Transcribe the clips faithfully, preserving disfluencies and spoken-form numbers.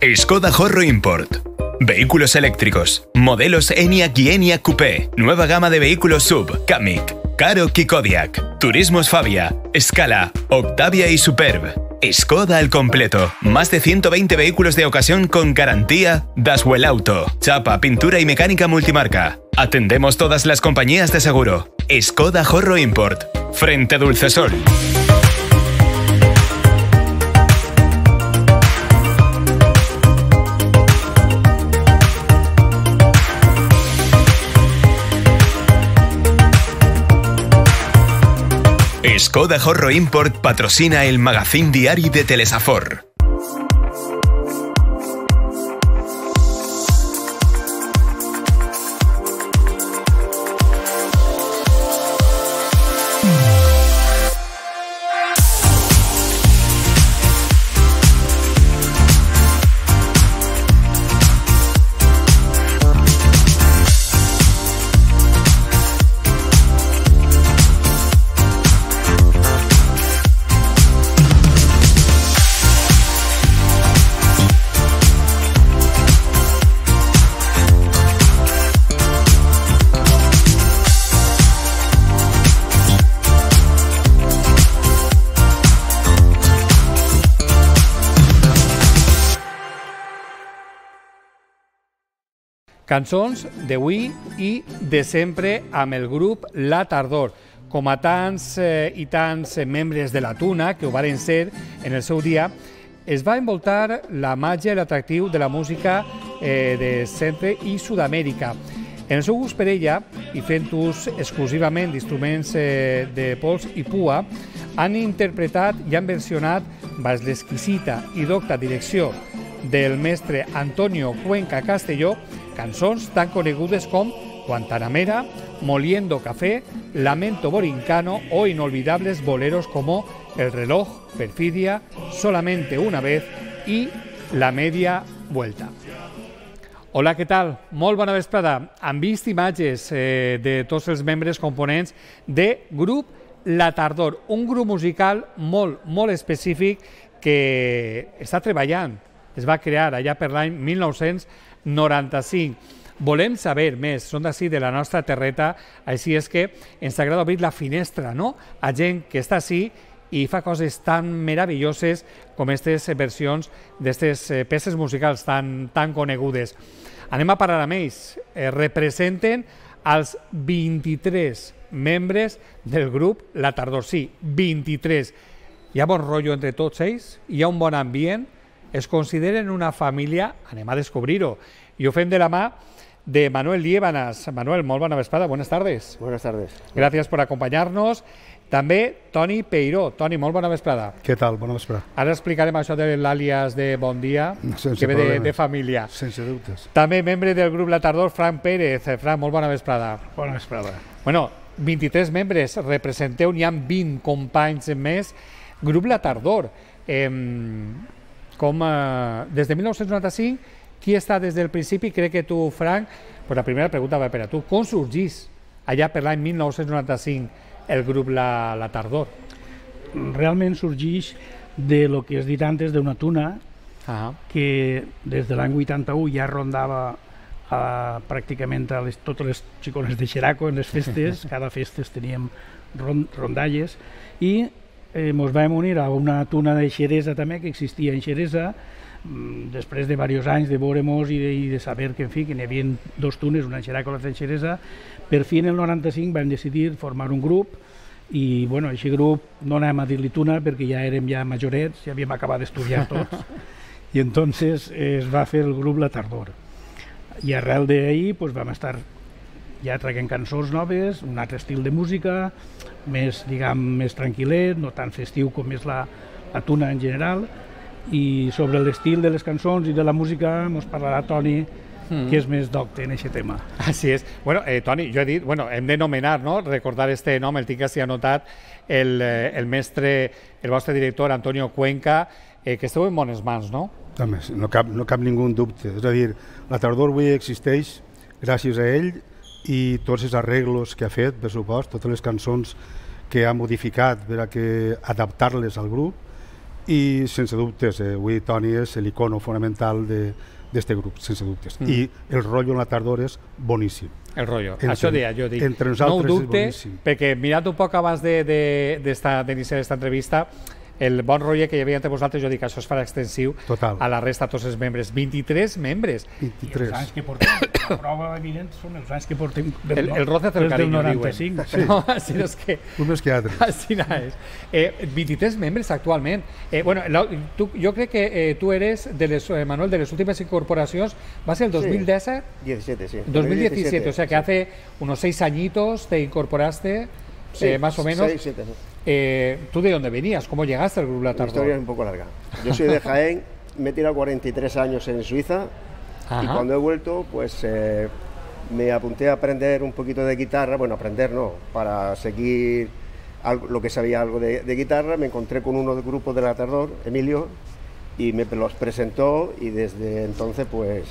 Skoda Horro Import. Vehículos eléctricos. Modelos Enyaq y Enyaq Coupé. Nueva gama de vehículos sub. Kamiq, Karoq y Kodiaq. Turismos Fabia, Scala, Octavia y Superb. Skoda al completo. Más de ciento veinte vehículos de ocasión con garantía Daswell Auto. Chapa, pintura y mecánica multimarca. Atendemos todas las compañías de seguro. Skoda Horro Import. Frente Dulcesol. Skoda Horro Import patrocina el magazín diari de Telesafor. Cançons d'avui i de sempre amb el grup La Tardor. Com a tants eh, i tants membres de la Tuna, que ho varen ser en el seu dia, es va envoltar la màgia i l'atractiu de la música eh, de Centre i Sud-amèrica. En el seu gust per ella, i fent ús exclusivament d'instruments eh, de pols i pua, han interpretat i han versionat, baix l'exquisita i docta direcció del mestre Antonio Cuenca Castelló, cançons tan conegudes com Guantanamera, Moliendo Café, Lamento Borincano o inolvidables boleros como El reloj, Perfidia, Solamente una vez i La media vuelta. Hola, què tal? Molt bona vesprada. Han vist imatges eh, de tots els membres components de grup La Tardor, un grup musical molt, molt específic que està treballant. Es va crear allà per l'any mil nou-cents noranta-cinc. Volem saber més, són d'ací de la nostra terreta, així és que ens agrada obrir la finestra, no?, a gent que està ací i fa coses tan meravelloses com aquestes versions d'aquestes peces musicals tan, tan conegudes. Anem a parar amb ells. Eh, representen els vint-i-tres membres del grup La Tardor. Sí, vint-i-tres. Hi ha bon rotllo entre tots ells, hi ha un bon ambient, es consideren una família, anem a descobrir-ho, i ho fem de la mà de Manuel Liébanas. Manuel, molt bona vesprada, buenas tardes. Buenas tardes. Gracias por acompañarnos. També Toni Peiró. Toni, molt bona vesprada. Què tal? Bona vesprada. Ara explicarem això de l'àlies de Bon Dia, Sense que ve de, problema. de família. Sense dubtes. També membre del grup La Tardor, Fran Pérez. Fran, molt bona vesprada. Bona vesprada. Bueno, vint-i-tres membres, representeu, n'hi ha vint companys més. Grup La Tardor. Eh, com, eh, des de mil nou-cents noranta-cinc, qui està des del principi? Crec que tu, Frank, pues la primera pregunta va per a tu. Com sorgís allà per l'any mil nou-cents noranta-cinc el grup La, La Tardor? Realment sorgeix de lo que has dit antes d'una tuna ah. que des de l'any vuitanta-u ja rondava a, pràcticament a les, totes les xicones de Xeraco en les festes. Cada festes teníem rond, rondalles i eh, mos vam unir a una tuna de Xeresa també que existia en Xeresa. Després de diversos anys de veure-mos i de, i de saber que, en fi, que n'hi havia dos tunes, una en Xeraco i l'altra en Xeresa, per fi en el noranta-cinc vam decidir formar un grup i, bueno, aquest grup no anàvem a dir-li tuna perquè ja érem ja majorets, ja havíem acabat d'estudiar tots i entonces es va fer el grup La Tardor. I arrel d'ahir pues, vam estar ja traient cançons noves, un altre estil de música, més, diguem, més tranquil·let, no tan festiu com és la, la tuna en general. I sobre l'estil de les cançons i de la música ens parlarà Toni, mm. que és més docte en aquest tema. Així és. Bueno, eh, Toni, jo he dit, bueno, hem de nomenar, no? Recordar este nom, el tinc així anotat, el, el mestre, el vostre director, Antonio Cuenca, eh, que esteu en bones mans, no? També, no cap, no cap ningú dubte. És a dir, La Tardor avui existeix gràcies a ell i tots els arreglos que ha fet, per supost, totes les cançons que ha modificat per a que adaptar-les al grup. i sense dubtes, eh, avui Toni és l'icono fonamental d'aquest grup, sense dubtes. Mm. I el rotllo en la tardor és boníssim. El rotllo, entre, això deia, jo dic, entre no ho dubte, perquè mirant un poc abans d'iniciar aquesta entrevista, el bon rotllo que hi havia entre vosaltres, jo dic que això es farà extensiu Total. a la resta de tots els membres. vint-i-tres membres. vint-i-tres. I els anys que portem, la prova evident són els anys que portem del, El, el roce del carinyo, noranta-cinc. diuen. Sí. No, si no és que... Un més que altres. Així no és. Eh, vint-i-tres membres actualment. Eh, bueno, la, tu, jo crec que eh, tu eres, de les, eh, Manuel, de les últimes incorporacions, va ser el dos mil disset? Sí, diecisiete, sí. dos mil diecisiete, o sea que hace unos seis añitos te incorporaste, sí, eh, más o menos. Seis, siete, sí. Eh, ¿Tú de dónde venías? ¿Cómo llegaste al Grup La Tardor? La historia es un poco larga. Yo soy de Jaén, me he tirado cuarenta y tres años en Suiza. Ajá. Y cuando he vuelto, pues eh, me apunté a aprender un poquito de guitarra, bueno, aprender no, para seguir algo, lo que sabía algo de, de guitarra. Me encontré con uno del grupo de La Tardor, Emilio, y me los presentó y desde entonces pues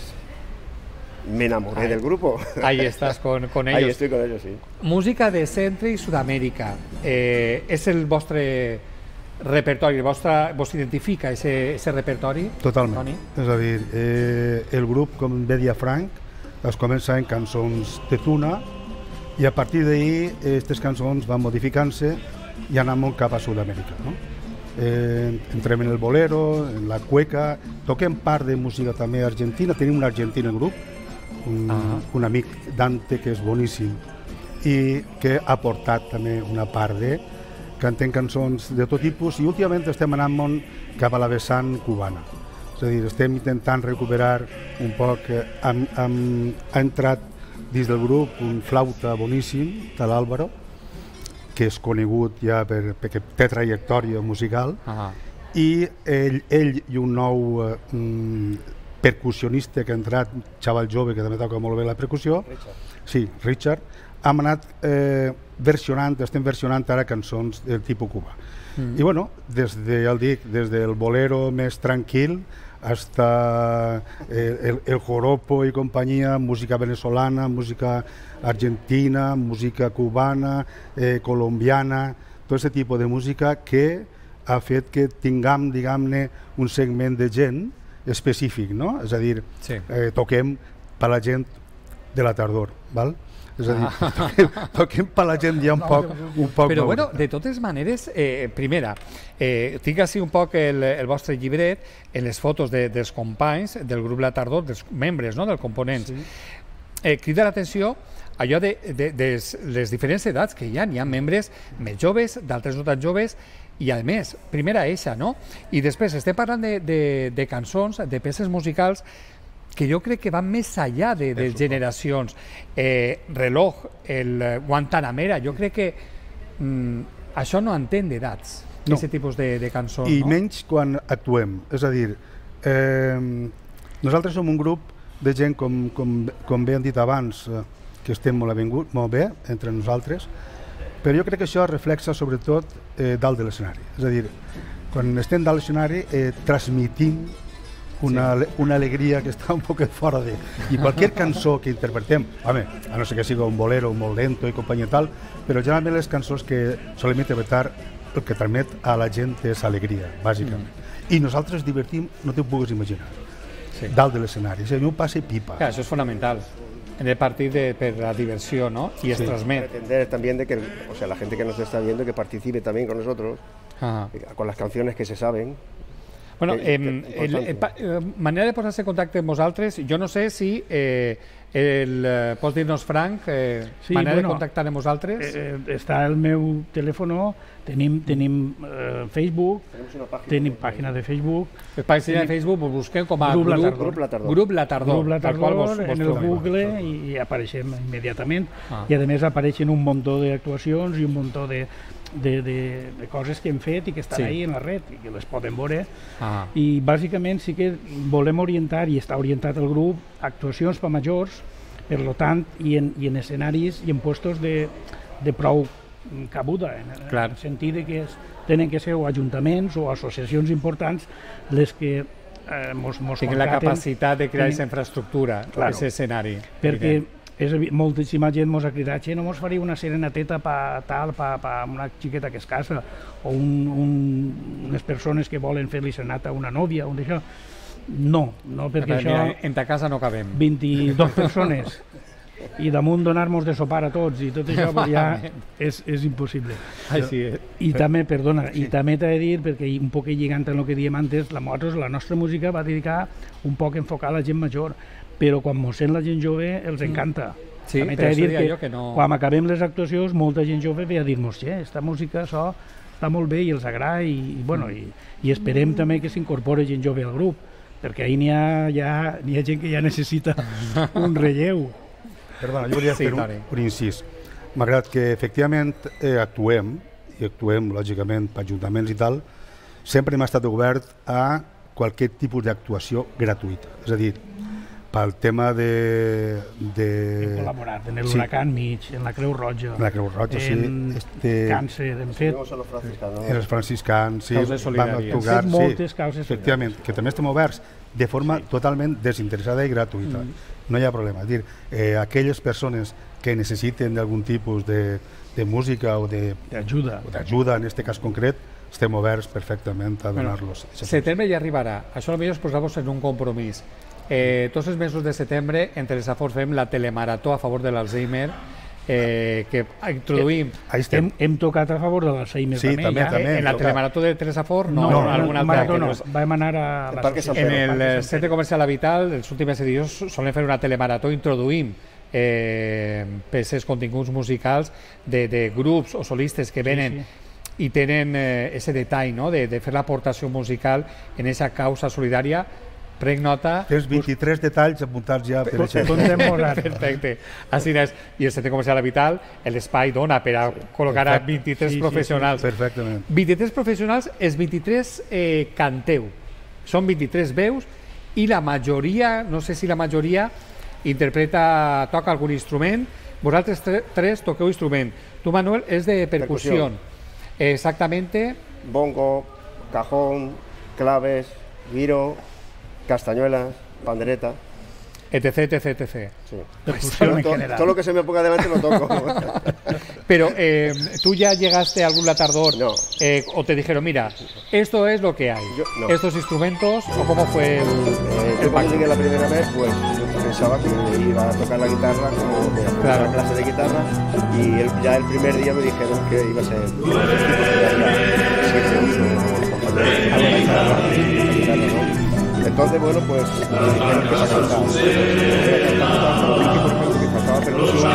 me enamoré ahí, del grupo. Ahí estás con, con ellos. Ahí estoy con ellos, sí. Música de Centre i Sud-amèrica. Eh, és el vostre repertori, el vostre, vos identifica ese, ese repertori? Totalment. Toni? És a dir, eh, el grup, com bé dia Frank, es comença en cançons de tuna i a partir d'ahir aquestes cançons van modificant-se i anant molt cap a Sud-amèrica. No? Eh, entrem en el bolero, en la cueca, toquem part de música també argentina, tenim un argentí en el grup, un, ah. un amic Dante que és boníssim i que ha portat també una part de cantem cançons de tot tipus i últimament estem anant molt cap a la vessant cubana, és a dir, estem intentant recuperar un poc, amb, amb, ha entrat dins del grup un flauta boníssim de l'Àlvaro que és conegut ja per, perquè té trajectòria musical ah. i ell, ell i un nou eh, percussionista que ha entrat, xaval jove que també toca molt bé la percussió, Richard. Sí, Richard, hem anat eh, versionant, estem versionant ara cançons del tipus cubà. Mm. I bueno, des de, ja el dic, des del bolero més tranquil hasta eh, el, el joropo i companyia, música venezolana, música argentina, música cubana, eh, colombiana, tot aquest tipus de música que ha fet que tinguem, diguem-ne, un segment de gent específic, no? És a dir, sí. eh, toquem per la gent de la tardor, val? És a dir, ah. toquem, toquem per la gent ja un poc... Un poc Però bueno, de totes maneres, eh, primera, eh, tinc així un poc el, el vostre llibret en les fotos de, dels companys del grup La Tardor, dels membres, no?, dels components. Sí. Eh, crida l'atenció allò de, de, de les diferents edats que hi ha. Hi ha membres més joves, d'altres no tan joves, i a més, primera eixa, no? I després estem parlant de, de, de cançons, de peces musicals que jo crec que van més enllà de, de generacions. Eh, reloj, el Guantanamera, jo crec que mm, això no entén d'edats, no. Aquest tipus de, de cançons. I no? menys quan actuem. És a dir, eh, nosaltres som un grup de gent, com, com, com bé han dit abans, eh, que estem molt, avingut, molt bé entre nosaltres, però jo crec que això reflexa sobretot eh, dalt de l'escenari. És a dir, quan estem dalt de l'escenari eh, transmitim una, sí. una alegria que està un poc fora de... I qualsevol cançó que interpretem, home, a no ser que sigui un bolero molt lento i companyia tal, però generalment les cançons que solem interpretar el que transmet a la gent és alegria, bàsicament. Mm. I nosaltres divertim, no t'ho puguis imaginar, sí. dalt de l'escenari. A mi ho passa pipa. Clar, això és fonamental. En el partido de, per la diversión, ¿no? Y es sí. transmet. Pretender también de que, o sea, la gente que nos está viendo que participe también con nosotros, Ajá. con las canciones que se saben. Bueno, que, eh, que, el, el, el, manera de posar-se en contacte amb vosaltres, jo no sé si eh, el, eh, pots dir-nos, Frank, eh, sí, manera bueno, de contactar amb vosaltres? Eh, està el meu telèfon, tenim, tenim eh, Facebook, tenim pàgina de Facebook. Per pàgina de Facebook vos busquem com a Grup, grup, grup La Tardor. Grup La Tardor, grup La Tardor vos, vos en el Google i, i apareixem immediatament. Ah. I a més apareixen un munt d'actuacions i un munt de De, de, de coses que hem fet i que estan sí. ahí en la red i que les poden veure ah. i bàsicament sí que volem orientar i està orientat el grup a actuacions per majors, per lo tant i en, i en escenaris i en puestos de, de prou cabuda en, en el sentit de que es, tenen que ser o ajuntaments o associacions importants les que eh, mos, mos tinguin la capacitat de crear aquesta infraestructura, aquest escenari, perquè és, moltíssima gent ens ha cridat, che, no mos faria una serenateta per tal, per pa una xiqueta que es casa, o un, un, unes persones que volen fer-li serenata a una nòvia, o d'això. No, no, perquè Mira, això... en ta casa no cabem. vint-i-dues persones i damunt donar-nos de sopar a tots i tot això pues ja és, és impossible. Ai, sí. I també, perdona, sí. i també t'he de dir, perquè un poc lligant amb el que diem antes, la, la nostra música va dedicar un poc a enfocar la gent major, però quan mos sent la gent jove els encanta. Sí, també però t'he de dir que, que no... quan acabem les actuacions molta gent jove ve a dir-nos che, esta música, això està molt bé i els agrada i, i, bueno, i, i esperem també que s'incorpore gent jove al grup, perquè ahir n'hi ha, ja, n'hi ha gent que ja necessita un relleu. Perdona, jo volia sí, fer un, un incís. Malgrat que efectivament eh, actuem, i actuem lògicament per ajuntaments i tal, sempre hem estat obert a qualsevol tipus d'actuació gratuïta. És a dir, pel tema de... de... Hem col·laborat en l'Huracán sí. mig, en la Creu Roja, en la Creu Roja, sí. en este... càncer, hem fet... En els franciscans, sí. Causes solidàries. Hem fet moltes causes solidàries. Efectivament, que també estem oberts de forma sí. totalment desinteressada i gratuïta. Mm. No hi ha problema. És dir, eh, aquelles persones que necessiten d'algun tipus de, de música o d'ajuda, d'ajuda en aquest cas concret, estem oberts perfectament a donar-los. Bueno, setembre ja arribarà. Això potser us poseu en un compromís. Eh, tots els mesos de setembre, entre els afors, fem la telemarató a favor de l'Alzheimer, eh, que introduïm... Eh, hem, hem tocat a favor de l'Alzheimer sí, també. també, Ja. també En la telemarató de Teresa Fort, no, No, no, alguna no, altra. no, no. Vam anar a la En el centre comercial Habital, els últims edicions, solen fer una telemarató, introduïm eh, peces, continguts musicals de, de grups o solistes que venen sí, sí. i tenen eh, ese detall, no?, de, de fer l'aportació musical en aquesta causa solidària. Prenc nota... Tens vint-i-tres detalls apuntats ja per això. Perfecte. Així és. I el centre comercial Habital, l'espai dona per a col·locar a vint-i-tres sí, professionals. Sí, sí, perfectament. vint-i-tres professionals, els vint-i-tres eh, canteu. Són vint-i-tres veus i la majoria, no sé si la majoria, interpreta, toca algun instrument. Vosaltres tre tres toqueu instrument. Tu, Manuel, és de percusión. percusión. Exactamente. Bongo, cajón, claves, guiro, castañuelas, pandereta, etc, etc, etc. Sí. Percusión todo, en general. todo lo que se me ponga delante lo toco. Pero eh, tú ya llegaste a algún latardor no. eh, o te dijeron, mira, esto es lo que hay, yo, no. estos instrumentos, o cómo fue el, eh, el cuando llegué la primera vez, pues yo pensaba que iba a tocar la guitarra como de claro. una clase de guitarra y el, ya el primer día me dijeron que iba a ser tipo de entonces, bueno, pues dijeron que se cantaba. Que faltaba percusión,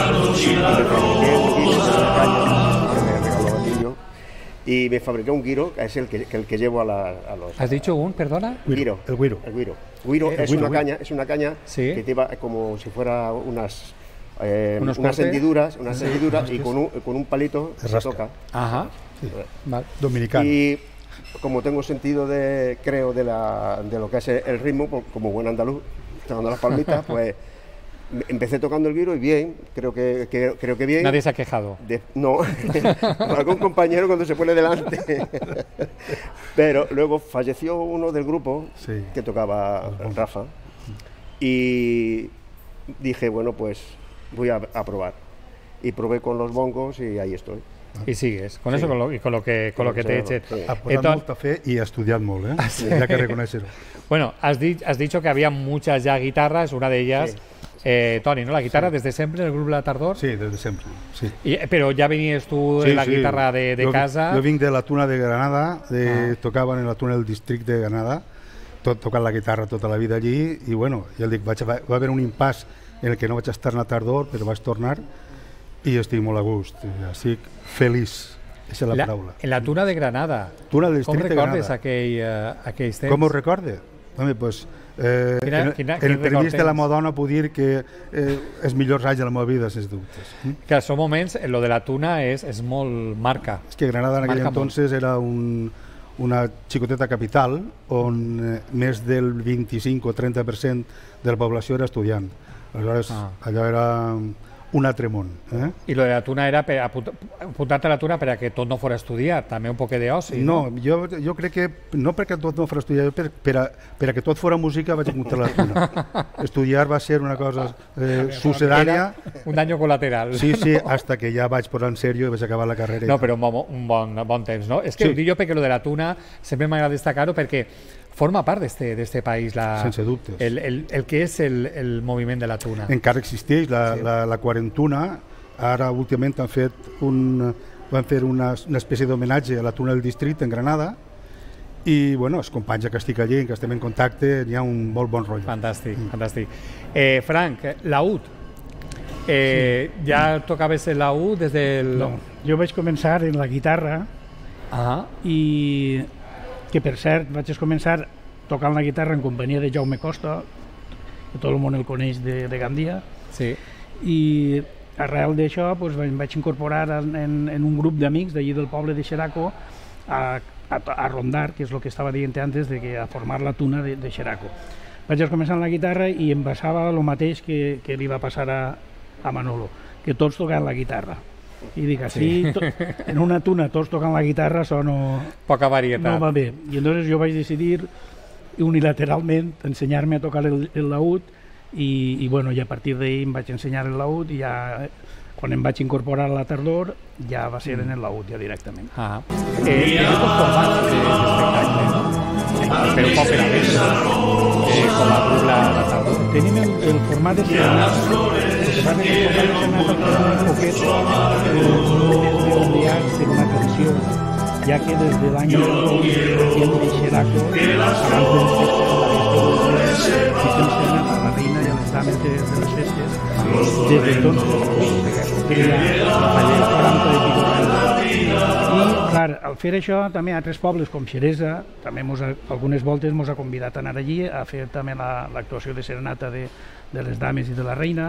y me fabriqué un guiro, que es el que, el que llevo a, la, a los... ¿Has dicho un, perdona? Guiro. El guiro. El guiro. Guiro el es, guiro, una guiro. Caña, es una caña ¿Sí? que lleva como si fuera unas... Eh, unas cortes? hendiduras, unas sí, hendiduras y con un, con un palito se rasca. toca. Ajá. Sí. Vale. Dominicano. Y como tengo sentido de, creo, de, la, de lo que es el ritmo, como buen andaluz, tocando las palmitas, pues empecé tocando el guiro y bien, creo que, que, creo que bien. Nadie se ha quejado. De, no, algún compañero cuando se pone delante. Pero luego falleció uno del grupo sí. que tocaba Rafa y dije, bueno, pues voy a, a probar. Y probé con los bongos y ahí estoy. Y sigues, con sí. eso con lo, y con lo que, con sí, lo que te eches. Sí. Ha posat molta fe i ha estudiat molt, eh? Ah, sí. Hi ha que reconèixer-ho. Bueno, has, di has dicho que había muchas ya guitarras, una de ellas, sí. eh, Toni, ¿no? La guitarra sí. desde siempre en el grupo La Tardor. Sí, desde siempre, sí. Y, pero ya venías tú sí, de la sí. guitarra de, de jo, casa. Jo vinc de la Tuna de Granada, de, ah. tocaven en la Tuna del districte de Granada, tot, tocant la guitarra tota la vida allí, i bueno, ja el dic, vaig, va, va haver un impàs en el que no vaig estar en La Tardor, però vaig tornar i estic molt a gust, estic feliç. Esa és la, la paraula. En la Tuna de Granada. Tuna del districte de Granada. Com recordes aquell, uh, aquells temps? Com ho recorde? Home, pues, eh, quina, en, quina, en el permís de la tens? Madonna puc dir que eh, els millors anys de la meva vida, sens dubtes. Mm? Que són moments, lo de la Tuna és, és molt marca. És que Granada en aquell entonces molt. Era un, una xicoteta capital on eh, més del vint-i-cinc o trenta per cent de la població era estudiant. Aleshores, ah. allò era un altre món. Eh? I lo de la tuna era per apuntar-te a la tuna perquè tot no fos estudiar, també un poc d'oci. No, no jo, jo crec que no perquè tot no fos estudiar, per, per, a, per a que tot fora música vaig apuntar a la tuna. Estudiar va ser una cosa eh, sucedània. Un daño colateral. Sí, sí, hasta que ja vaig posar en sèrio i vaig acabar la carrera. No, però un bon, un bon, bon temps, no? És que sí. Ho dic jo perquè lo de la tuna sempre m'agrada destacar-ho perquè forma part d'este país la, sense dubtes. El, el, el que és el, el moviment de la tuna. Encara existeix la, sí. la, la quarantuna. Ara últimament han fet un, van fer una, una espècie d'homenatge a la tuna del districte en Granada i bueno, els companys que estic allí, que estem en contacte, hi ha un molt bon rotllo. Fantàstic, mm. fantàstic. Eh, Frank, laúd. Eh, sí. Ja tocaves el laúd des del... No, jo vaig començar en la guitarra ah. i que per cert vaig començar tocant la guitarra en companyia de Jaume Costa, que tot el món el coneix de, de Gandia, sí. I arrel d'això pues, em vaig incorporar en, en, en un grup d'amics d'allí del poble de Xeraco a, a, a rondar, que és el que estava dient antes, de que, a formar la tuna de, de Xeraco. Vaig començar amb la guitarra i em passava el mateix que, que li va passar a, a Manolo, que tots tocaven la guitarra. I dic, així, sí. to, en una tuna tots tocant la guitarra, això no... Poca varietat. No va bé. I llavors jo vaig decidir unilateralment ensenyar-me a tocar el, el laúd i, i, bueno, i a partir d'ahir em vaig ensenyar el laúd i ja, quan em vaig incorporar a la tardor, ja va ser en el laúd, ja directament. Ah. Eh, Teniu tots formats d'espectacle, no? Per un poc per a més, eh, com a grup la, la tardor. Tenim el, el format de serenata, el que passa que el format de serenata és un poquet de ondeats en una tradició, ja que des de l'any de Xeraco, abans de les festes, la gestió a la reina i a les dames de, de les festes, des d'entonces, que hi ha quaranta i pico anys. I, clar, al fer això, també altres pobles com Xeresa, també mos ha, algunes voltes ens ha convidat a anar allí a fer també l'actuació la, de serenata de, de les dames i de la reina.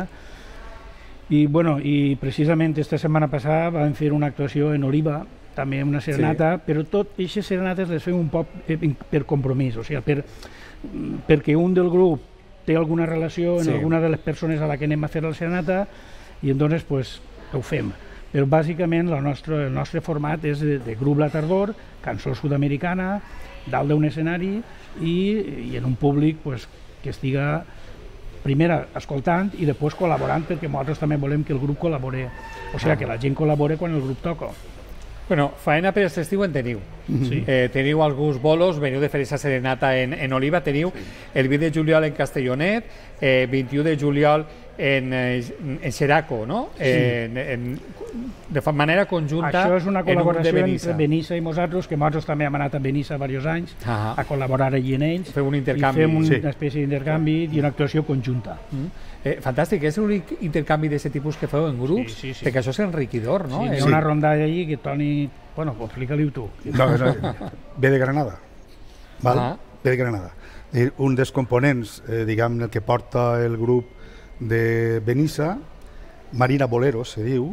I, bueno, i precisament esta setmana passada vam fer una actuació en Oliva, també una serenata, sí. Però tot aquestes serenates les fem un poc per compromís, o sigui, per, perquè un del grup té alguna relació amb sí. Alguna de les persones a la que anem a fer la serenata i entonces pues, ho fem. Però bàsicament el nostre, el nostre format és de, de grup La Tardor, cançó sud-americana, dalt d'un escenari i, i en un públic pues, que estiga primer escoltant i després col·laborant, perquè nosaltres també volem que el grup col·labore, o sigui, que la gent col·labore quan el grup toca. Bueno, faena per l'estiu en teniu. Sí. Eh, teniu alguns bolos, veniu de fer aquesta serenata en, en Oliva, teniu sí. El vint de juliol en Castellonet, eh, vint-i-u de juliol en, en Xeraco, no? Sí. Eh, en, en, de manera conjunta. Això és una col·laboració en entre Benissa i nosaltres, que nosaltres també hem anat a Benissa diversos anys ah a col·laborar allí en ells. Fem un intercanvi. I fem una sí. espècie d'intercanvi i una actuació conjunta. Mm. Eh, fantàstic, és l'únic intercanvi d'aquest tipus que feu en grups, sí, sí, sí. Perquè això és enriquidor, no? Sí, hi ha sí. una rondalla allí que Toni... Bueno, explica-li-ho tu. No, no, ve de Granada, val? Ah. Ve de Granada. Un dels components, eh, diguem, el que porta el grup de Benissa, Marina Bolero, se diu,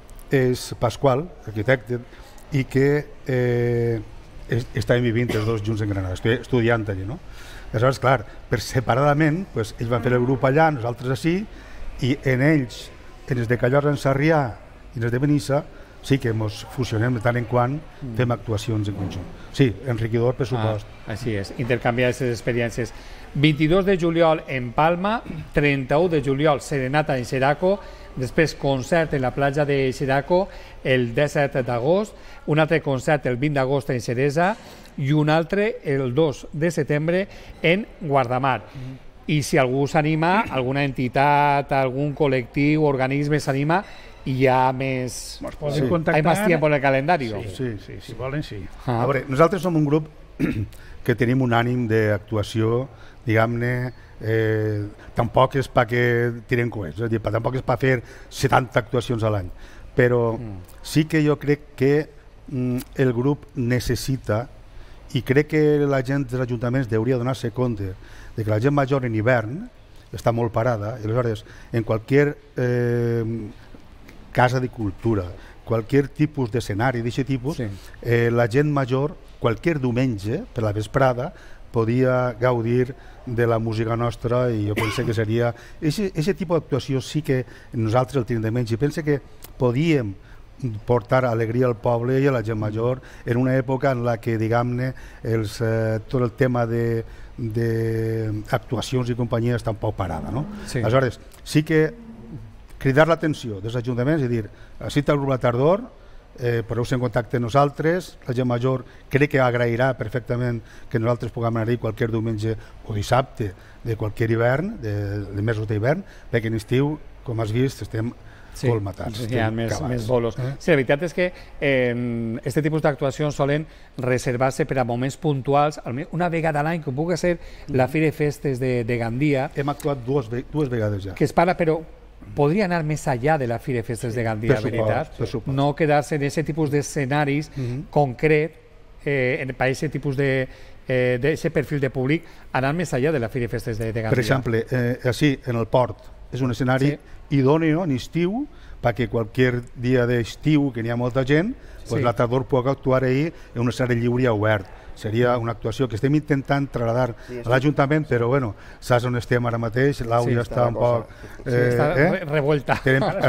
és Pasqual, arquitecte, i que eh, estàvem vivint els dos junts en Granada, estudiant allà, no? Aleshores, clar, per separadament, pues, ells van fer el grup allà, nosaltres així, i en ells, en els de Callorra en Sarrià i els de Benissa, sí que ens fusionem de tant en quant, mm. fem actuacions en conjunt. Sí, enriquidor, per supost. Ah, així és, intercanviar aquestes experiències. vint-i-dos de juliol en Palma, trenta-u de juliol serenata en Xeraco, després concert en la platja de Xeraco el disset d'agost, un altre concert el vint d'agost en Xeresa i un altre el dos de setembre en Guardamar. Mm. I si algú s'anima, alguna entitat, algun col·lectiu, organisme s'anima, i hi ha més... Sí. Hay más tiempo en el calendario. Sí, sí, sí, si volen, sí. Ah. A veure, nosaltres som un grup que tenim un ànim d'actuació, diguem-ne, eh, tampoc és perquè tiren coets, és a dir, tampoc és per fer setanta actuacions a l'any, però mm. sí que jo crec que mm, el grup necessita, i crec que la gent dels ajuntaments hauria de donar-se compte de que la gent major en hivern està molt parada, i aleshores en qualsevol eh, casa de cultura, qualsevol tipus d'escenari d'aquest tipus, sí. eh, la gent major, qualsevol diumenge, per la vesprada, podia gaudir de la música nostra, i jo penso que seria... Aquest tipus d'actuació sí que nosaltres el tenim de menys, i penso que podíem portar alegria al poble i a la gent major en una època en la que, diguem-ne, eh, tot el tema de d'actuacions i companyia està un poc parada, no? Sí. Aleshores, sí que cridar l'atenció dels ajuntaments i dir, cita el grup La Tardor, eh, poseu-se en contacte amb nosaltres, la gent major crec que agrairà perfectament que nosaltres puguem anar-hi qualsevol diumenge o dissabte de qualsevol hivern, de, de mesos d'hivern, perquè en estiu, com has vist, estem sí, colmatats. Hi ha més, més bolos. Eh? Sí, la veritat és que eh, este tipus d'actuacions solen reservar-se per a moments puntuals, una vegada a l'any, com pugui ser la Fira de Festes de, de Gandia. Hem actuat dues, dues vegades ja. Que es parla, però podria anar més allà de la Fira de Festes de Gandia, sí, veritat? No quedar-se en aquest tipus d'escenaris uh -huh. concret, eh, per aquest tipus de eh, d'aquest perfil de públic, anar més allà de la Fira de Festes de, de Gandia. Per exemple, eh, així, en el port, és un escenari sí. idòneo en estiu, perquè qualsevol dia d'estiu que n'hi ha molta gent, pues sí. La Tardor pugui actuar ahir en un escenari lliure i obert. Seria una actuació que estem intentant trasladar sí, a l'Ajuntament, però bueno, saps on estem ara mateix, l'àudio sí, està un poc... Eh, sí, està eh? revolta.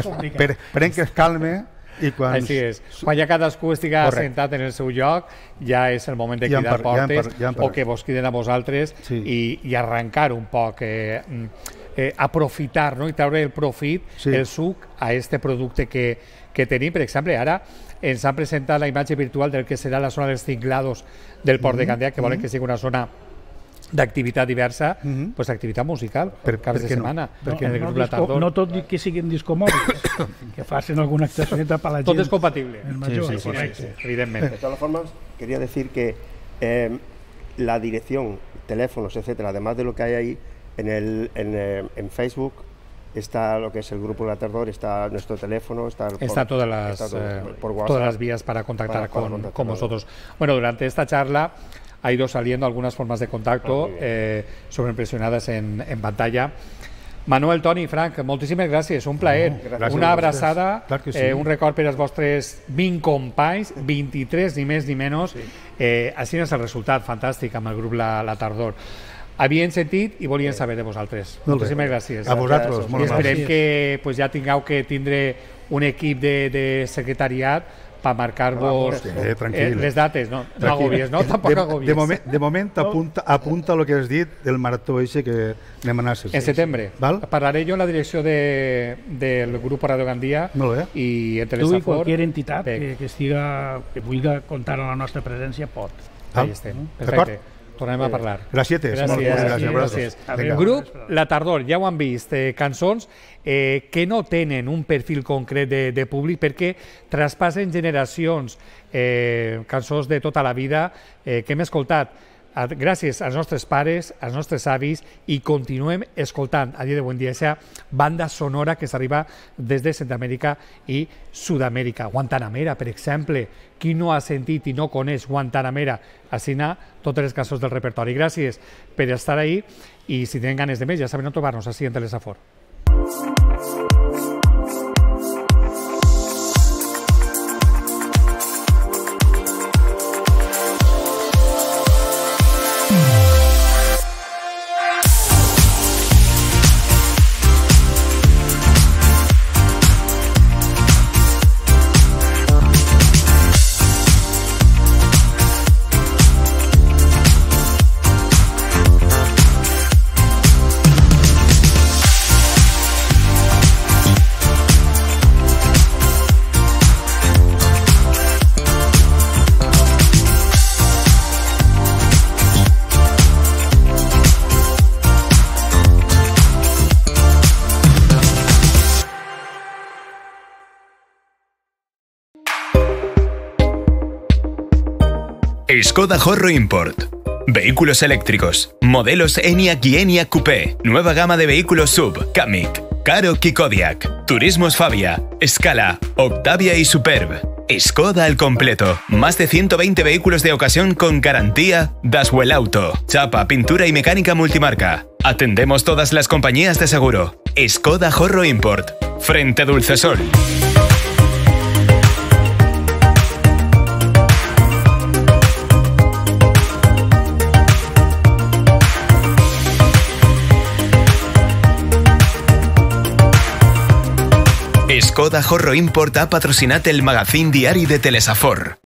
Esperem que es calme. I quan... Així és. Quan ja cadascú estigui assentat en el seu lloc, ja és el moment de cridar ja portes ja ja o que vos criden a vosaltres sí. i, i arrencar un poc, eh, eh, aprofitar, no? I treure el profit, sí. el suc a este producte que, que tenim. Per exemple, ara ens han presentat la imatge virtual del que serà la zona dels cinglados del Port mm -hmm. de Gandia, que volen mm -hmm. que sigui una zona d'activitat diversa, mm -hmm. pues activitat musical per, per caps de setmana. No? No, no, no, disco, no tot que siguin discomòbils, que facin alguna actuacioneta per la gent. Tot és compatible. Major, sí, sí, sí, sí, sí, evidentemente. De todas formas, quería decir que eh, la dirección, teléfonos, etcétera, además de lo que hay ahí, en, el, en, eh, en Facebook está lo que es el grupo La Tardor, está nuestro teléfono, está, por, está todas las está todo, eh, por WhatsApp, todas las vías para contactar para, con, para contactar con vosotros. Bueno, durante esta charla ha ido saliendo algunas formas de contacto ah, eh, sobreimpresionadas en, en pantalla. Manuel, Toni, Frank, moltíssimes gràcies, un plaer, no, gràcies, una abraçada, sí. eh, un record per als vostres vint companys, vint-i-tres, ni més ni menys. Sí. Eh, així és el resultat fantàstic amb el grup La, La Tardor. Havien sentit i volien saber de vosaltres. Moltíssimes gràcies. A vosaltres. I esperem que pues, ja tingueu que tindre un equip de, de secretariat per marcar-vos eh, eh, les dates. No, no agobies, no? Tampoc agobies. De, de, moment, de moment apunta, apunta el que has dit del marató eixe que anem a anar. En setembre. Val? Parlaré jo en la direcció de, del grup Radio Gandia i en Telesafor. Tu i qualsevol entitat que, que, estiga, que vulgui comptar amb la nostra presència pot. Ahí estem. Perfecte. Tornem a parlar. Gràcies. Gràcies. gràcies. El grup La Tardor, ja ho han vist, eh, cançons eh, que no tenen un perfil concret de, de públic perquè traspassen generacions, eh, cançons de tota la vida eh, que hem escoltat gràcies als nostres pares, als nostres avis, i continuem escoltant a dia d'avui en dia aquesta banda sonora que s'arriba des de Centroamèrica i Sud-amèrica. Guantanamera, per exemple, qui no ha sentit i no coneix Guantanamera, assigna totes les cançons del repertori. Gràcies per estar ahí i si tenen ganes de més ja saben on trobar-nos així en Telesafor. Skoda Horro Import. Vehículos eléctricos. Modelos ENIAC y ENIAC Coupé. Nueva gama de vehículos sub. Kamiq, Karoq y Kodiaq. Turismos Fabia, Scala, Octavia y Superb. Skoda al completo. Más de ciento veinte vehículos de ocasión con garantía Daswell Auto. Chapa, pintura y mecánica multimarca. Atendemos todas las compañías de seguro. Skoda Horro Import. Frente Dulcesol. Coda Jorro Import ha patrocinat el magazín diari de Telesafor.